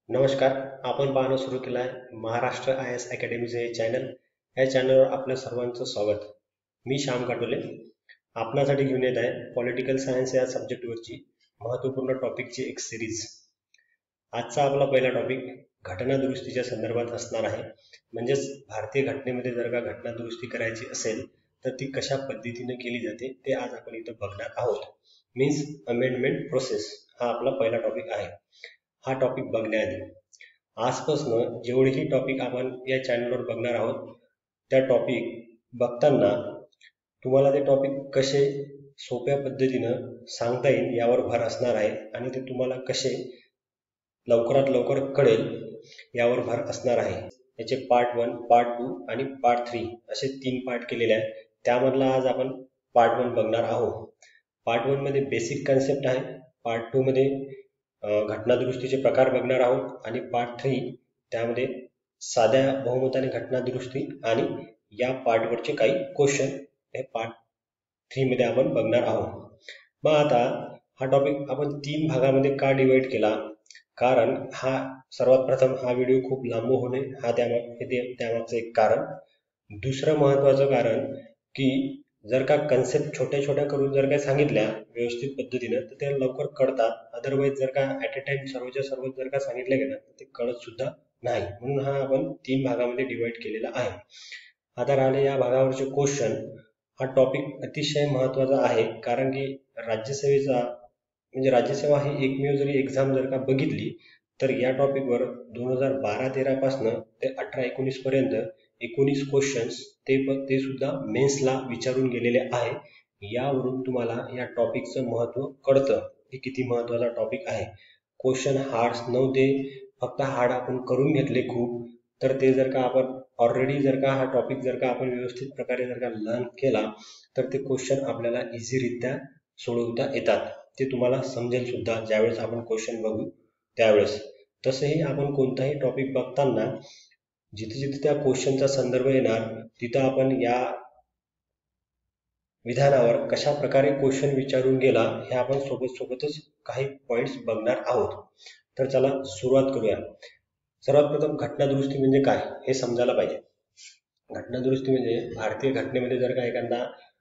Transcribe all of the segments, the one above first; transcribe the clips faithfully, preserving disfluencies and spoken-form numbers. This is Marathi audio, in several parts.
नमस्कार. आपण पाहणं सुरू केलं आहे महाराष्ट्र आय एस अकॅडमीचे हे चॅनल. या चॅनलवर आपल्या सर्वांचं स्वागत. मी श्याम काटोले आपणासाठी घेऊन येत आहे पॉलिटिकल सायन्स या सब्जेक्टवरची महत्त्वपूर्ण टॉपिकची एक सिरीज. आजचा आपला पहिला टॉपिक घटना दुरुस्तीच्या संदर्भात असणार आहे. म्हणजेच भारतीय घटनेमध्ये जर का घटना दुरुस्ती करायची असेल तर ती कशा पद्धतीने केली जाते ते आज आपण इथं बघणार आहोत. मीन्स अमेंडमेंट प्रोसेस हा आपला पहिला टॉपिक आहे. हा टॉपिक बघण्याआधी आजपासून जेवढेही टॉपिक आपण या चॅनलवर बघणार आहोत त्या टॉपिक बघताना तुम्हाला ते टॉपिक कसे सोप्या पद्धतीनं सांगता येईल यावर भर असणार आहे आणि ते तुम्हाला कसे लवकरात लवकर कळेल यावर भर असणार आहे. याचे पार्ट वन, पार्ट टू आणि पार्ट थ्री असे तीन पार्ट केलेले आहेत. त्यामधला आज आपण पार्ट वन बघणार आहोत. पार्ट वन मध्ये बेसिक कन्सेप्ट आहे. पार्ट टू मध्ये घटना दुरुस्तीचे प्रकार बघणार आहोत आणि पार्ट थ्री त्यामध्ये साध्या बहुमताने घटना दुरुस्ती आणि या पार्टवरचे काही क्वेश्चन हे पार्ट थ्री मध्ये आपण बघणार आहोत. मग आता हा टॉपिक आपण तीन भागामध्ये का डिवाइड केला? कारण हा सर्वात प्रथम हा व्हिडिओ खूप लांब होणे हा त्यामागे त्यामागचं एक कारण. दुसरं महत्वाचं कारण की जर का कन्सेप्ट छोट्या छोट्या करून जर का सांगितल्या व्यवस्थित पद्धतीनं तर त्या लवकर कळतात. अदरवाईज जर का ॲट अ टाइम सर्वच्या सर्व जर का सांगितलं गेलं तर ते कळत सुद्धा नाही. म्हणून हा आपण तीन भागामध्ये डिवाइड केलेला आहे. आता राहिले या भागावरचे क्वेश्चन. हा टॉपिक अतिशय महत्वाचा आहे कारण की राज्यसेवेचा म्हणजे राज्यसेवा ही एकमेव जरी एक्झाम जर का बघितली तर या टॉपिकवर दोन हजार बारा तेरा पासनं ते अठरा एकोणीस पर्यंत एकोणीस क्वेश्चन्स ते ते सुद्धा मेन्सला विचारून गेलेले आहे. यावरून तुम्हाला या टॉपिकचं महत्त्व कळतं की किती महत्त्वाचा टॉपिक आहे. क्वेश्चन हार्ड नव्हते, फक्त हार्ड आपण करून घेतले खूप. तर ते जर का आपण ऑलरेडी जर का हा टॉपिक जर का आपण व्यवस्थित प्रकारे जर का लर्न केला तर ते क्वेश्चन आपल्याला इझीरित्या सोडवता येतात. ते तुम्हाला समजेल सुद्धा ज्यावेळेस आपण क्वेश्चन बघू त्यावेळेस. तसंही आपण कोणताही टॉपिक बघताना जिथे जिथे त्या क्वेश्चनचा संदर्भ येणार तिथं आपण या विधानावर कशा प्रकारे क्वेश्चन विचारून गेला हे आपण सोबत सोबतच काही पॉइंट्स बघणार आहोत. तर चला सुरुवात करूया. सर्वात प्रथम घटना दुरुस्ती म्हणजे काय हे समजायला पाहिजे. घटना दुरुस्ती म्हणजे भारतीय घटनेमध्ये जर का एखादा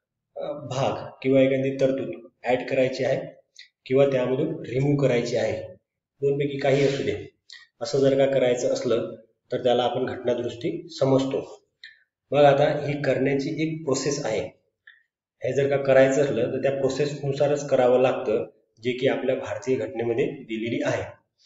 भाग किंवा एखादी तरतूद ऍड करायची आहे किंवा त्यामधून रिमूव्ह करायची आहे, दोनपैकी काही असू दे, असं जर का करायचं असलं तर त्याला आपण घटना दुरुस्ती समजतो. मग आता ही करण्याची एक प्रोसेस आहे. हे जर का करायचं असलं तर त्या प्रोसेसनुसारच करावं लागतं जे की आपल्या भारतीय घटनेमध्ये दिलेली आहे.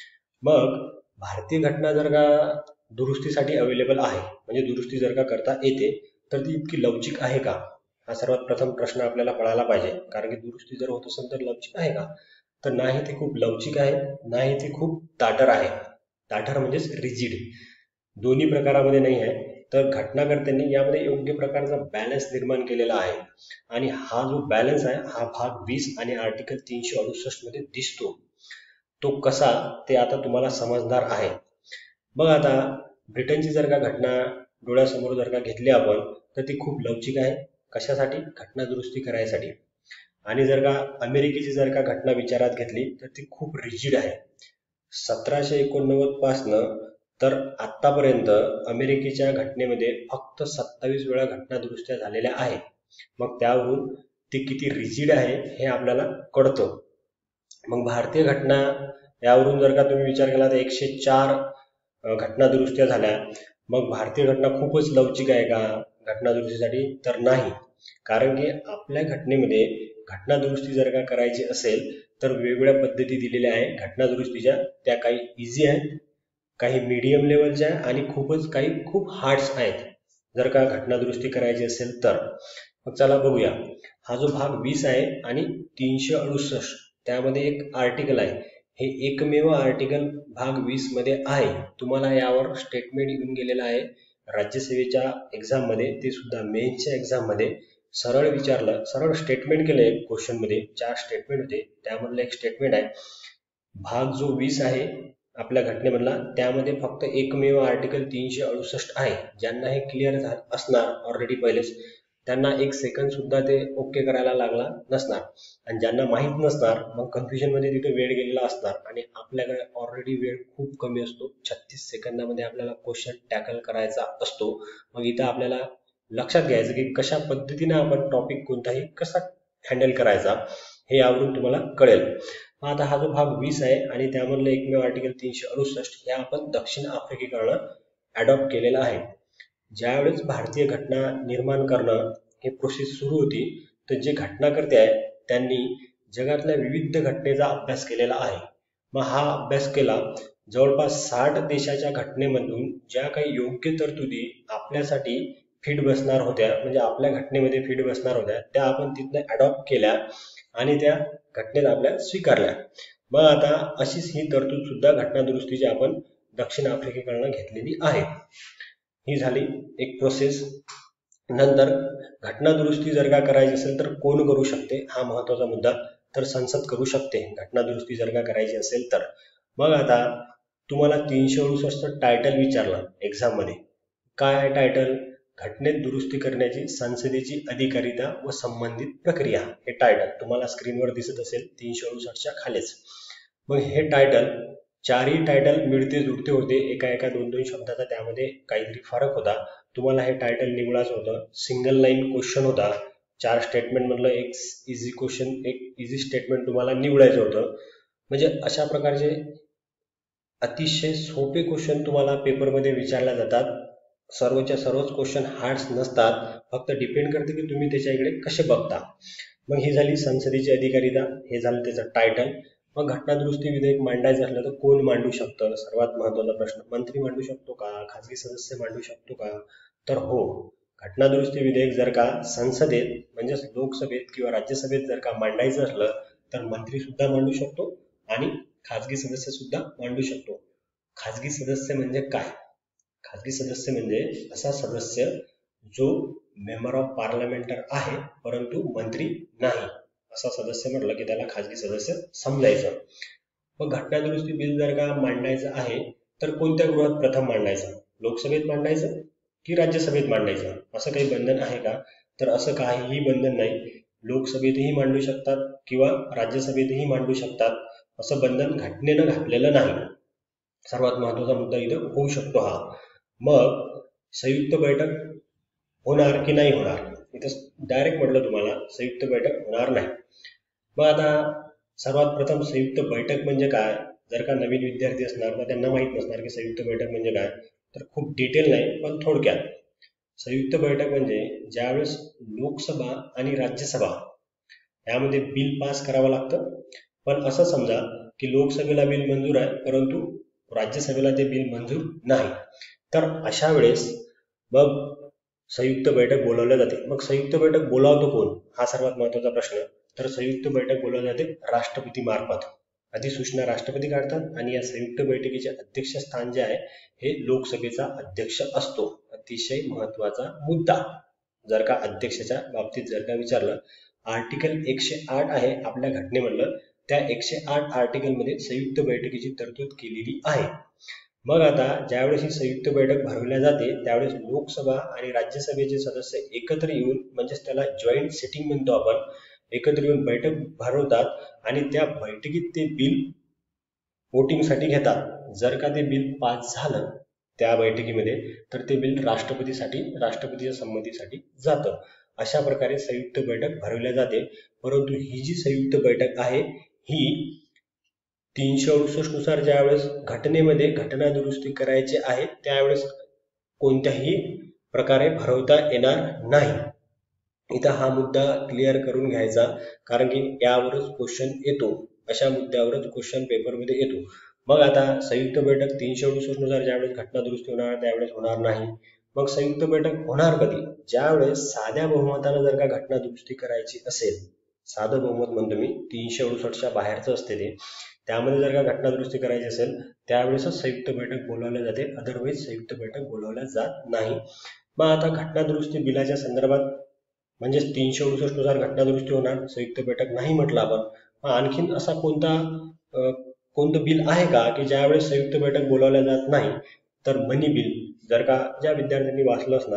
मग भारतीय घटना जर का दुरुस्तीसाठी अवेलेबल आहे म्हणजे दुरुस्ती जर का करता येते तर ती इतकी लवचिक आहे का, हा सर्वात प्रथम प्रश्न आपल्याला पडायला पाहिजे. कारण की दुरुस्ती जर होत असेल तर लवचिक आहे का, तर नाही ती खूप लवचिक आहे, नाही ती खूप ताठर आहे. ताठर म्हणजेच रिजिड, दोन्ही प्रकारामध्ये नाही आहे. तर घटनाकर्त्यांनी यामध्ये योग्य प्रकारचा बॅलन्स निर्माण केलेला आहे आणि हा जो बॅलन्स आहे हा भाग वीस आणि आर्टिकल तीनशे अडुसष्ट मध्ये दिसतो. तो कसा ते आता तुम्हाला समजणार आहे. मग आता ब्रिटनची जर का घटना डोळ्यासमोर जर का घेतली आपण तर ती खूप लवचिक आहे. कशासाठी? घटना दुरुस्ती करायसाठी. आणि जर का अमेरिकेची जर का घटना विचारात घेतली तर ती खूप रिजिड आहे. सतराशे एकोणनव्वद पासनं तर आतापर्यंत अमेरिकेच्या घटनेमध्ये फक्त सत्तावीस वेळा घटना दुरुस्त्या झालेल्या आहेत. मग त्यावरून ती किती रिजिड आहे हे आपल्याला कळतं. मग भारतीय घटना यावरून जर का तुम्ही विचार केला तर एकशे चार घटना दुरुस्त्या झाल्या. मग भारतीय घटना खूपच लवचिक आहे का घटना दुरुस्तीसाठी? तर नाही. कारण की आपल्या घटनेमध्ये घटना दुरुस्ती जर का करायची असेल तर वेगवेगळ्या पद्धती दिलेल्या आहेत घटना दुरुस्तीच्या. त्या काही इझी आहेत, काही मीडियम लेवलच्या आणि खूपच काही खूप हार्ड्स आहेत जर का घटना दुरुस्ती करायची असेल तर. मग चला बघूया. हा जो भाग वीस आहे आणि तीनशे अडुसष्ट त्यामध्ये एक आर्टिकल आहे. हे एकमेव आर्टिकल भाग वीस मध्ये आहे. तुम्हाला यावर स्टेटमेंट येऊन गेलेलं आहे राज्यसेवेच्या एक्झाम मध्ये, ते सुद्धा मेन्सच्या एक्झाम मध्ये. सरळ विचारलं, सरळ स्टेटमेंट केलंय क्वेश्चन मध्ये. चार स्टेटमेंट होते त्यामधलं एक स्टेटमेंट आहे. भाग जो वीस आहे आपल्या घटनेमधला त्यामध्ये फक्त एकमेव आर्टिकल तीनशे अडुसष्ट आहे. ज्यांना हे क्लिअर असणार ऑलरेडी पहिलेच त्यांना एक सेकंद सुद्धा ते ओके करायला लागला नसणार, आणि ज्यांना माहीत नसणार मग कन्फ्युजन मध्ये तिथे वेळ गेलेला असणार, आणि आपल्याकडे ऑलरेडी वेळ खूप कमी असतो. छत्तीस सेकंदामध्ये आपल्याला क्वेश्चन टॅकल करायचा असतो. मग इथं आपल्याला लक्षात घ्यायचं की कशा पद्धतीने आपण टॉपिक कोणताही कसा हँडल करायचा हे यावरून तुम्हाला कळेल. मग आता हा जो भाग वीस आहे आणि त्यामधलं एकमेव आर्टिकल तीनशे अडुसष्ट हे आपण दक्षिण आफ्रिकेकडनं अडॉप्ट केलेलं आहे. ज्यावेळेस भारतीय घटना निर्माण करणं हे प्रोसेस सुरू होती, तर जे घटनाकर्ते आहेत त्यांनी जगातल्या विविध घटनेचा अभ्यास केलेला आहे. मग हा अभ्यास केला, जवळपास साठ देशाच्या घटनेमधून ज्या काही योग्य तरतुदी आपल्यासाठी फिट बसणार होत्या, म्हणजे आपल्या घटनेमध्ये फिट बसणार होत्या, त्या आपण तिथनं अडॉप्ट केल्या आणि त्या घटनेत आपल्या स्वीकारल्या. मग आता अशीच ही तरतूद सुद्धा घटना दुरुस्तीची आपण दक्षिण आफ्रिकेकडनं घेतलेली आहे. ही झाली एक प्रोसेस. नंतर घटना दुरुस्ती जर का करायची असेल तर कोण करू शकते, हा महत्वाचा मुद्दा. तर संसद करू शकते घटना दुरुस्ती जर का करायची असेल तर. मग आता तुम्हाला तीनशे अडुसष्ट टायटल विचारला एक्झाम मध्ये. काय आहे टायटल? घटनेत दुरुस्ती करण्याची संसदेची अधिकारिता व संबंधित प्रक्रिया, हे टायटल तुम्हाला स्क्रीनवर दिसत असेल तीनशे अडुसष्टच्या खालीच. मग हे टायटल चारही टायटल मिळते जुळते होते, एका एका दोन दोन शब्दाचा त्यामध्ये काहीतरी फरक होता. तुम्हाला हे टायटल निवडायचं होतं. सिंगल लाईन क्वेश्चन होता. चार स्टेटमेंट मधलं एक इझी क्वेश्चन, एक इझी स्टेटमेंट तुम्हाला निवडायचं होतं. म्हणजे अशा प्रकारचे अतिशय सोपे क्वेश्चन तुम्हाला पेपरमध्ये विचारले जातात. सर्वच्या सर्वच क्वेश्चन हार्ड्स नसतात, फक्त डिपेंड करते की तुम्ही त्याच्या इकडे कसे बघता. मग ही झाली संसदेची अधिकारिता, हे झालं त्याचं टायटल. मग घटना दुरुस्ती विधेयक मांडायचं असलं तर कोण मांडू शकतं? सर्वात महत्वाचा प्रश्न, मंत्री मांडू शकतो का, खासगी सदस्य मांडू शकतो का? तर हो, घटना दुरुस्ती विधेयक जर का संसदेत म्हणजेच लोकसभेत किंवा राज्यसभेत जर का मांडायचं असलं तर मंत्री सुद्धा मांडू शकतो आणि खासगी सदस्य सुद्धा मांडू शकतो. खासगी सदस्य म्हणजे काय? खासगी सदस्य म्हणजे असा सदस्य जो मेंबर ऑफ पार्लमेंटर आहे परंतु मंत्री नाही, असा सदस्य म्हटलं की त्याला खासगी सदस्य समजायचं. मग घटना दुरुस्ती बिल जर का मांडायचं आहे तर कोणत्या गृहात प्रथम मांडायचं? लोकसभेत मांडायचं की राज्यसभेत मांडायचं? असं काही बंधन आहे का? तर असं काहीही बंधन नाही. लोकसभेतही मांडू शकतात किंवा राज्यसभेतही मांडू शकतात, असं बंधन घटनेनं घातलेलं नाही. सर्वात महत्वाचा मुद्दा इथं होऊ शकतो हा. मग संयुक्त बैठक होणार की नाही होणार? इथं डायरेक्ट म्हटलं तुम्हाला संयुक्त बैठक होणार नाही. मग आता सर्वात प्रथम संयुक्त बैठक म्हणजे काय? जर का नवीन विद्यार्थी असणार तर त्यांना माहित नसणार की संयुक्त बैठक म्हणजे काय. तर खूप डिटेल नाही पण थोडक्यात, संयुक्त बैठक म्हणजे ज्यावेळेस लोकसभा आणि राज्यसभा यामध्ये बिल पास करावं लागतं. पण असं समजा की लोकसभेला बिल मंजूर आहे परंतु राज्यसभेला ते बिल मंजूर नाही, तर अशा वेळेस मग संयुक्त बैठक बोलावली जाते. मग संयुक्त बैठक बोलावतो कोण, हा सर्वात महत्वाचा प्रश्न. तर संयुक्त बैठक बोलावली जाते राष्ट्रपती मार्फत. अधिसूचना राष्ट्रपती काढतात आणि या संयुक्त बैठकीचे अध्यक्षस्थान जे आहे हे लोकसभेचा अध्यक्ष असतो. अतिशय महत्वाचा मुद्दा. जर का अध्यक्षाच्या बाबतीत जर का विचारलं, आर्टिकल एकशे आठ आहे आपल्या घटनेमधलं, त्या एकशे आठ आर्टिकल मध्ये संयुक्त बैठकीची तरतूद केलेली आहे. मग आता ज्यावेळेस ही संयुक्त बैठक भरवल्या जाते त्यावेळेस लोकसभा आणि राज्यसभेचे सदस्य एकत्र येऊन, म्हणजेच त्याला जॉईंट सिटिंग म्हणतो आपण, एकत्र येऊन बैठक भरवतात आणि त्या बैठकीत ते बिल वोटिंगसाठी घेतात. जर का ते बिल पास झालं त्या बैठकीमध्ये तर ते बिल राष्ट्रपतीसाठी राष्ट्रपतीच्या संमतीसाठी जातं. अशा प्रकारे संयुक्त बैठक भरवल्या जाते. परंतु ही जी संयुक्त बैठक आहे ही तीनशे अडुसष्ट नुसार ज्यावेळेस घटनेमध्ये घटना दुरुस्ती करायची आहे त्यावेळेस कोणत्याही प्रकारे भरवता येणार नाही. इथं हा मुद्दा क्लिअर करून घ्यायचा, कारण की यावरच क्वेश्चन येतो, अशा मुद्द्यावरच क्वेश्चन पेपरमध्ये येतो. मग आता संयुक्त बैठक तीनशे अडुसष्ट नुसार ज्यावेळेस घटना दुरुस्ती होणार त्यावेळेस होणार नाही. मग संयुक्त बैठक होणार कधी? ज्यावेळेस साध्या बहुमतानं जर का घटना दुरुस्ती करायची असेल, साधं बहुमत म्हणतो मी, तीनशे अडुसष्टच्या बाहेरचं असते ते, त्यामध्ये जर का घटना दुरुस्ती करायची असेल त्यावेळेसच संयुक्त बैठक बोलावल्या जाते, अदरवाईज संयुक्त बैठक बोलावल्या जात नाही. मग आता घटना दुरुस्ती बिलाच्या संदर्भात म्हणजेच तीनशे अडुसष्ट नुसार घटना दुरुस्ती होणार, संयुक्त बैठक नाही म्हटलं आपण. मग आणखीन असा कोणता कोणतं बिल आहे का की ज्यावेळेस संयुक्त बैठक बोलावल्या जात नाही? तर मनी बिल. जर का ज्या विद्यार्थ्यांनी वाचलं असणार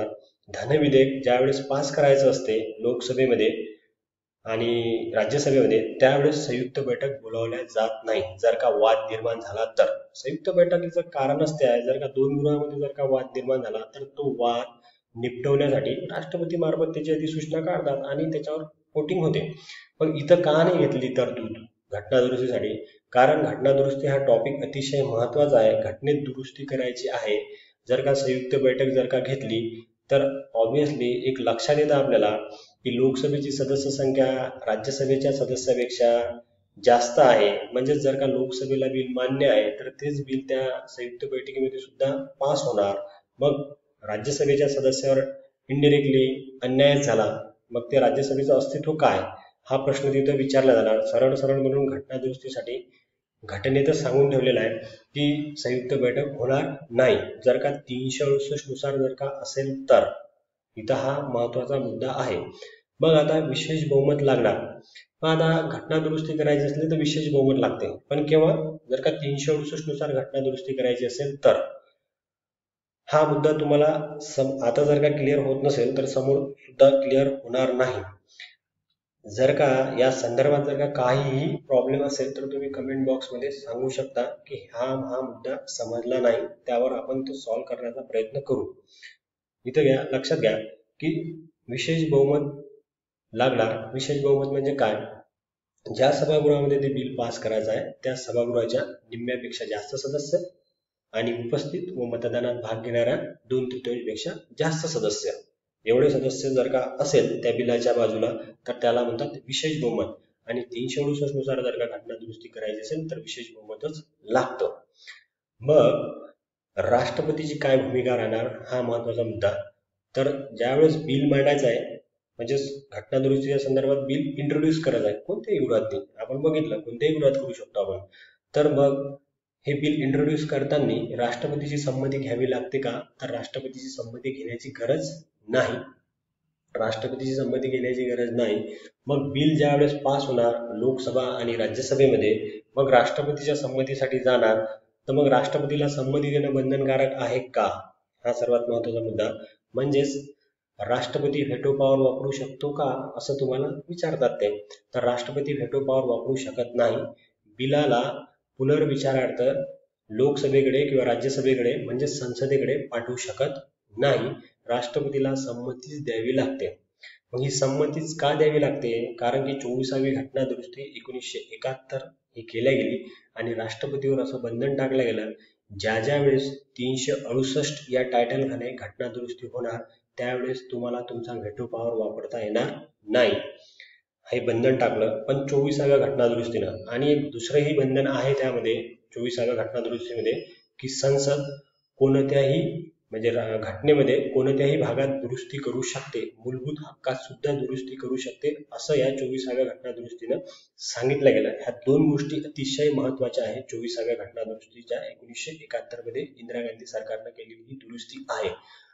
धन विधेयक ज्यावेळेस पास करायचं असते लोकसभेमध्ये आणि राज्यसभेमध्ये, त्यावेळेस संयुक्त बैठक बोलावल्या जात नाही जर का वाद निर्माण झाला तर. संयुक्त बैठकीचं कारणच ते आहे, जर का दोन गृहामध्ये जर का वाद निर्माण झाला तर तो वाद निपटवण्यासाठी राष्ट्रपती मार्फत त्याची अधिसूचना काढतात आणि त्याच्यावर वोटिंग होते. पण इथं का नाही घेतली तरतूद घटनादुरुस्तीसाठी? कारण घटनादुरुस्ती हा टॉपिक अतिशय महत्वाचा आहे. घटनेत दुरुस्ती करायची आहे. जर का संयुक्त बैठक जर का घेतली तर ऑब्व्हियसली एक लक्षात येतं आपल्याला की लोकसभेची सदस्य संख्या राज्यसभेच्या सदस्यापेक्षा जास्त आहे. म्हणजेच जर का लोकसभेला बिल मान्य आहे तर तेच बिल त्या संयुक्त बैठकीमध्ये सुद्धा पास होणार. मग राज्यसभेच्या सदस्यावर इनडिरेक्टली अन्याय झाला, मग ते राज्यसभेचं अस्तित्व काय, हा प्रश्न तिथं विचारला जाणार. सरळ सरळ म्हणून घटनादुरुस्तीसाठी घटनेतच सांगून ठेवलेलं आहे की संयुक्त बैठक होणार नाही. जर का तीनशे अडुसष्ट नुसार जर का असेल तर इथं हा महत्वाचा मुद्दा आहे. मग आता विशेष बहुमत लागणार. मग आता घटना दुरुस्ती करायची असली तर विशेष बहुमत लागते, पण केव्हा? जर का तीनशे अडुसष्ट नुसार घटना दुरुस्ती करायची असेल तर. हा मुद्दा तुम्हाला सम आता जर का क्लिअर होत नसेल तर समोर सुद्धा क्लिअर होणार नाही. जर का या संदर्भात जर का काहीही प्रॉब्लेम असेल तर तुम्ही कमेंट बॉक्समध्ये सांगू शकता की हा हा मुद्दा समजला नाही, त्यावर आपण तो सॉल्व्ह करण्याचा प्रयत्न करू. इथं घ्या, लक्षात घ्या की विशेष बहुमत लागणार. विशेष बहुमत म्हणजे काय? ज्या सभागृहामध्ये ते बिल पास करायचं आहे त्या सभागृहाच्या निम्म्यापेक्षा जास्त सदस्य आणि उपस्थित व मतदानात भाग घेणाऱ्या दोन तृतीयांशपेक्षा जास्त सदस्य, एवढे सदस्य जर का असेल त्या बिलाच्या बाजूला तर त्याला म्हणतात विशेष बहुमत. आणि तीनशे अडुसष्ट नुसार जर का घटना दुरुस्ती करायची असेल तर विशेष बहुमतच लागतं. मग राष्ट्रपतीची काय भूमिका राहणार हा महत्वाचा मुद्दा. तर ज्यावेळेस बिल मांडायचं आहे म्हणजेच घटना दुरुस्तीच्या संदर्भात बिल इंट्रोड्यूस करायचं आहे कोणत्याही गृहात, आपण बघितलं कोणत्याही गृहात करू शकतो आपण, तर मग हे बिल इंट्रोड्यूस करताना राष्ट्रपतीची संमती घ्यावी लागते का? तर राष्ट्रपतीची संमती घेण्याची गरज नाही. राष्ट्रपतीची संमती घेण्याची गरज नाही. मग बिल ज्यावेळेस पास होणार लोकसभा आणि राज्यसभेमध्ये, मग राष्ट्रपतीच्या संमतीसाठी जाणार. तर मग राष्ट्रपतीला संमती देणं बंधनकारक आहे का? हा सर्वात महत्वाचा मुद्दा. म्हणजेच राष्ट्रपती व्हेटो पॉवर वापरू शकतो का असं तुम्हाला विचारतात ते. तर राष्ट्रपती व्हेटो पॉवर वापरू शकत नाही. बिलाला पुनर्विचारार्थ लोकसभेकडे किंवा राज्यसभेकडे म्हणजे संसदेकडे पाठवू शकत नाही. राष्ट्रपतीला संमतीच द्यावी लागते. मग ही संमतीच का द्यावी लागते? कारण की चोवीसावी घटना दुरुस्ती एकोणीसशे एकाहत्तर ही केल्या गेली आणि राष्ट्रपतीवर असं बंधन टाकलं गेलं ज्या ज्या वेळेस तीनशे अडुसष्ट या टायटल खाली घटना दुरुस्ती होणार त्यावेळेस तुम्हाला तुमचा व्हेटो पॉवर वापरता येणार नाही, हे बंधन टाकलं. पण चोवीसाव्या घटना दुरुस्तीनं आणि एक दुसरंही बंधन आहे त्यामध्ये चोवीसाव्या घटना दुरुस्तीमध्ये की संसद कोणत्याही म्हणजे घटनेमध्ये कोणत्याही भागात दुरुस्ती करू शकते, मूलभूत हक्कात सुद्धा दुरुस्ती करू शकते, असं या चोवीसाव्या घटना दुरुस्तीनं सांगितलं गेलं. ह्या दोन गोष्टी अतिशय महत्वाच्या आहेत चोवीसाव्या घटना दुरुस्तीच्या एकोणीसशे एकाहत्तर मध्ये इंदिरा गांधी सरकारनं केलेली ही दुरुस्ती आहे.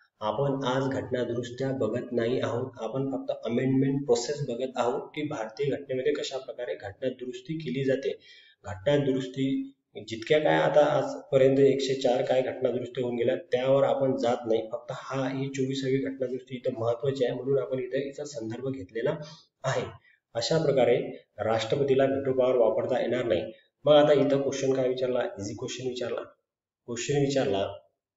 आपण आज घटना दुरुस्त्या बघत नाही आहोत, आपण फक्त अमेंडमेंट प्रोसेस बघत आहोत की भारतीय घटनेमध्ये कशा प्रकारे घटना दुरुस्ती केली जाते. घटना दुरुस्ती जितक्या काय आता आजपर्यंत एकशे चार काय घटना दुरुस्ती होऊन गेल्या त्यावर आपण जात नाही. फक्त हा ही चोवीसावी घटना दुरुस्ती इथं महत्वाची आहे म्हणून आपण इथं याचा संदर्भ घेतलेला आहे. अशा प्रकारे राष्ट्रपतीला व्हेटो पॉवर वापरता येणार नाही. मग आता इथं क्वेश्चन काय विचारला? इझी क्वेश्चन विचारला. क्वेश्चन विचारला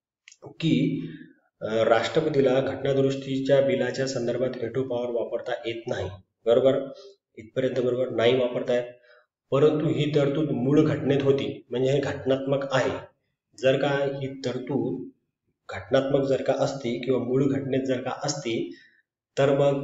की राष्ट्रपतीला घटना दुरुस्तीच्या बिलाच्या संदर्भात व्हेटो पॉवर वापरता येत नाही, बरोबर? इथपर्यंत बरोबर? नाही वापरता येत. परंतु ही तरतूद मूळ घटनेत होती म्हणजे हे घटनात्मक आहे. जर का ही तरतूद घटनात्मक जर का असती किंवा मूळ घटनेत जर का असती तर मग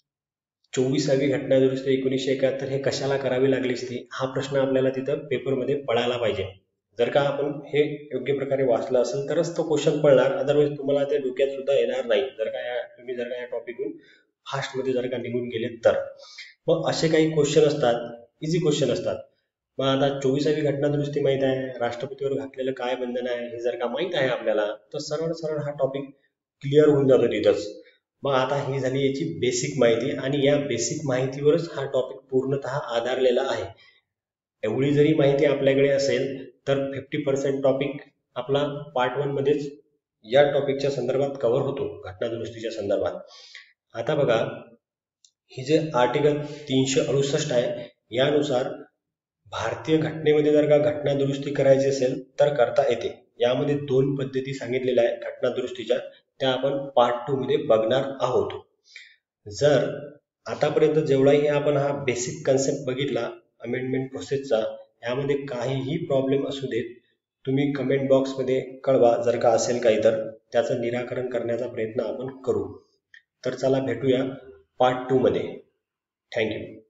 चोवीसावी घटना दुरुस्ती एकोणीसशे एकाहत्तर हे कशाला करावी लागली असती हा प्रश्न आपल्याला तिथं पेपरमध्ये पडायला पाहिजे. जर का आपण हे योग्य प्रकारे वाचलं असेल तरच तो क्वेश्चन पडणार, अदरवाईज तुम्हाला ते डोक्यात सुद्धा येणार नाही जर का या तुम्ही जर का या टॉपिकहून फास्टमध्ये जर का निघून गेले तर. मग असे काही क्वेश्चन असतात, इझी क्वेश्चन असतात. मग आता चोवीसावी घटना दुरुस्ती माहित आहे, राष्ट्रपतीवर घातलेलं काय बंधन आहे हे जर का माहित आहे आपल्याला तर सरळ सरळ हा टॉपिक क्लिअर होऊन जातो तिथंच. मग आता ही झाली याची बेसिक माहिती आणि या बेसिक माहितीवरच हा टॉपिक पूर्णतः आधारलेला आहे. एवढी जरी माहिती आपल्याकडे असेल तर फिफ्टी पर्सेंट टॉपिक आपला पार्ट वन मध्येच या टॉपिकच्या संदर्भात कव्हर होतो, घटना दुरुस्तीच्या संदर्भात. आता बघा, ही जे आर्टिकल तीनशे अडुसष्ट आहे यानुसार भारतीय घटनेमध्ये जर का घटना दुरुस्ती करायची असेल तर करता येते. यामध्ये दोन पद्धती सांगितलेल्या आहेत घटना दुरुस्तीच्या, त्या आपण पार्ट टू मध्ये बघणार आहोत. जर आतापर्यंत जेवढाही आपण हा बेसिक कन्सेप्ट बघितला अमेंडमेंट प्रोसेसचा, यामध्ये काहीही प्रॉब्लेम असू देत, तुम्ही कमेंट बॉक्समध्ये कळवा. जर का असेल काही तर त्याचं निराकरण करण्याचा प्रयत्न आपण करू. तर चला भेटूया पार्ट टू मध्ये. थँक्यू.